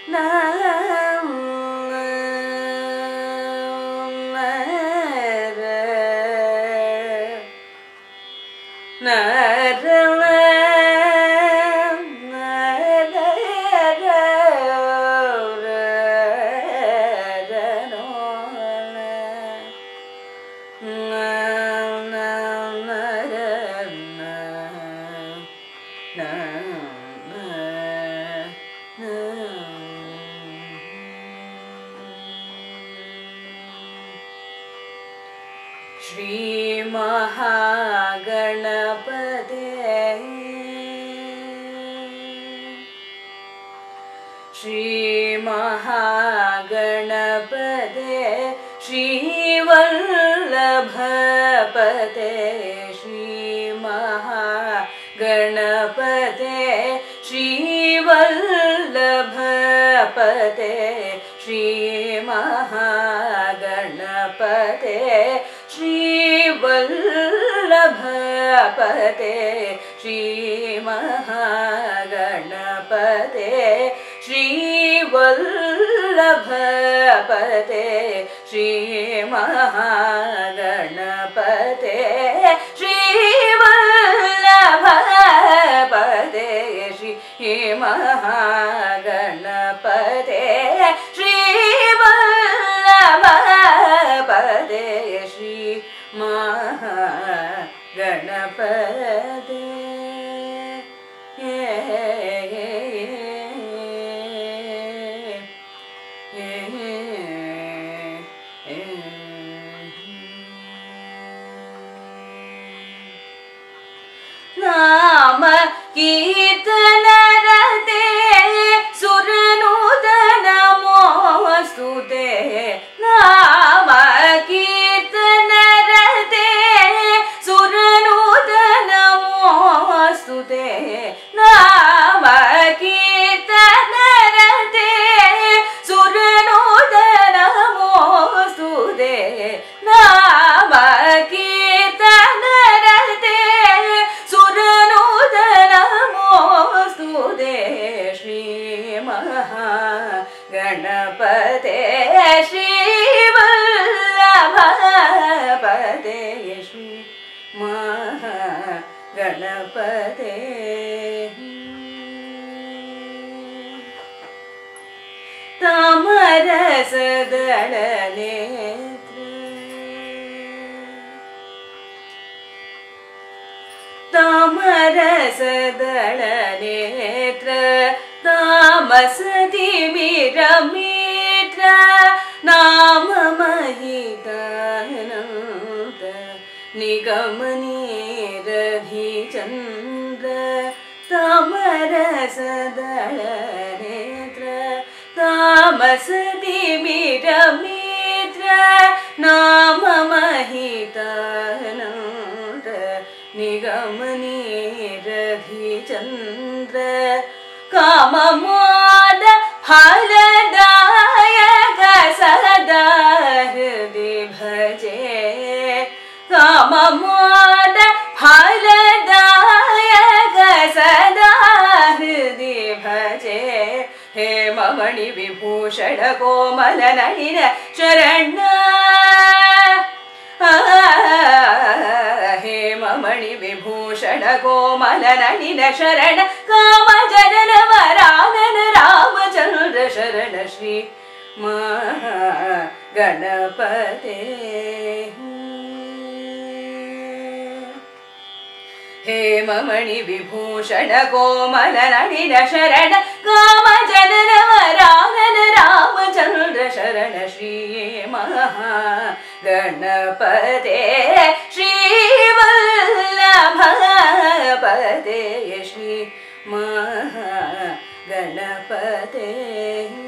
श्री महागणपते श्री महागणपते श्रीवल्लभपते श्री महागणपते श्रीवल्लभपते श्री महागणपते श्रीवल्लभपते श्री महागणपते श्रीवल्लभपते श्री महागणपते श्रीवल्लभपते श्री महागणपते श्रीवल्लभपते श्री महागणपते नाम कीर्तनरते सुरनुदनमोऽस्तुते नाम कीर्तनरते सुरनुदनमोऽस्तुते नाम कीर्तनरते सुरनुदनमोऽस्तुते नाम कीर्तनरते सुरनुदनमोऽस्तुते श्री महागणपते श्रीवल्लभपते श्री महागणपते तामरसदलनेत्र तामरसदलनेत्र तामसतिमिरमित्र नाममहितानन्त निगमनीरधिचन्द्र तामरसदलनेत्र तामसतिमिरमित्र नाममहितानन्त निगमनीरधिचन्द्र काममोद फलदायक सदा हृदि भजे काममोद फलदायक सदा हृदि भजे हेममणि विभूषण कोमल नलिन शरण हेममणि विभूषण कोमल नलिन शरण काम जनन वरानन रामचंद्र शरण श्री महागणपते हेममणि विभूषण कोमल नलिन शरण काम जनन वरानन रामचंद्र शरण श्री महागणपते श्रीवल्लभपते श्री महागणपते